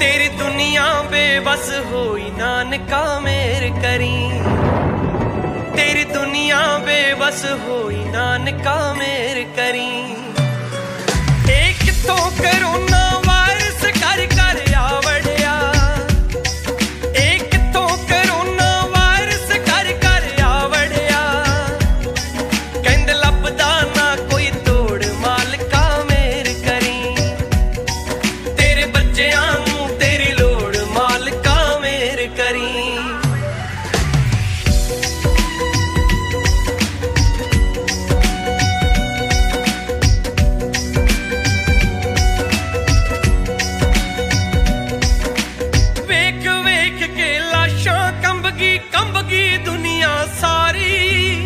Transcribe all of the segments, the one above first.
तेरी दुनिया बेबस होई नानका मेर करी, तेरी दुनिया बेबस होई नानका मेर करी। एक तो करोना वायरस कर कर आवड़िया, एक तो करोना वायरस कर कर आवड़िया। कहंद लभदा ना कोई तोड़ मालका मेर करी, तेरे बच्चियां नूं तेरी लोड़ मालका मेर करी। कंबगी दुनिया सारी,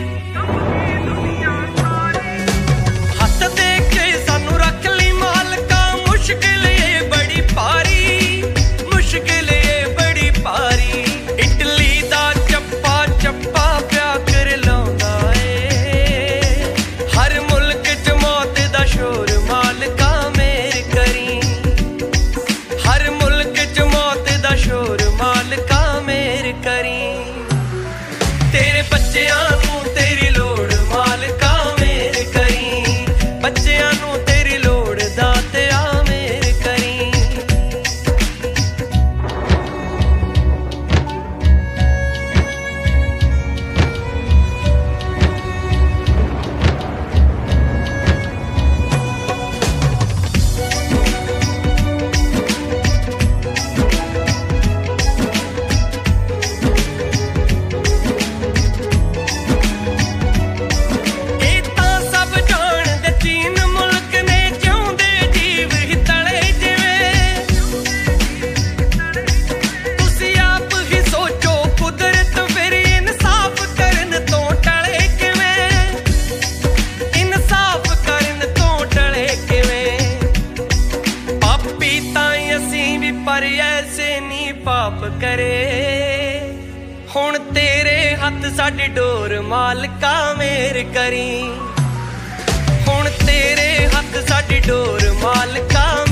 हथ दे के सानू रख ली मालका। मुश्किल ये बड़ी भारी, मुश्किल ये बड़ी भारी। इटली दा चप्पा चप्पा प्या कर लाउंदा ए, हर मुल्क च मौत दा शोर मालका मेर करी, हर मुल्क च मौत दा शोर मालका मेर करी। तेरे बच्चियां नूं तेरी लोड़ मालका मेर करी, बच्चियां नूं तेरी लोड़ दातिया मेर करी। पर ऐसे नी पाप करे, हुण तेरे हथ साडी डोर मालका मेर करी, हुण तेरे हथ साडी डोर मालका